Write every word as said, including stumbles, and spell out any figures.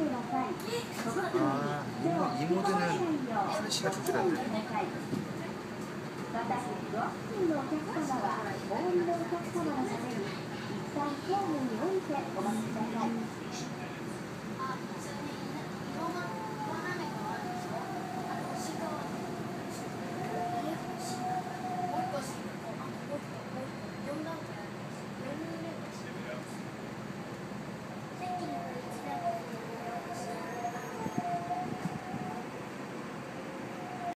아, 이모, 이모드는 한 시가 조절한대. 私たちは付近のお客様はお降りのお客様のために一旦ホームに降りてお待ちください。